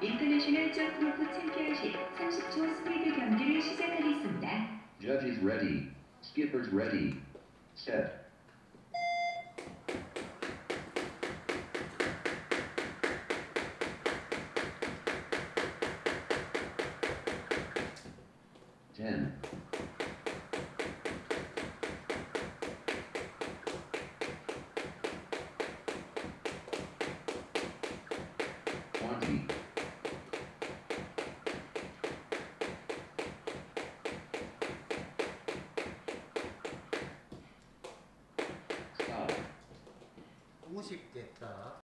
인터내셔널 점프로프 챔피언십 30초 스피드 경기를 시작하겠습니다. Judges ready. Skippers ready. Set. Ten. 20. Stop. 너무 쉽겠다.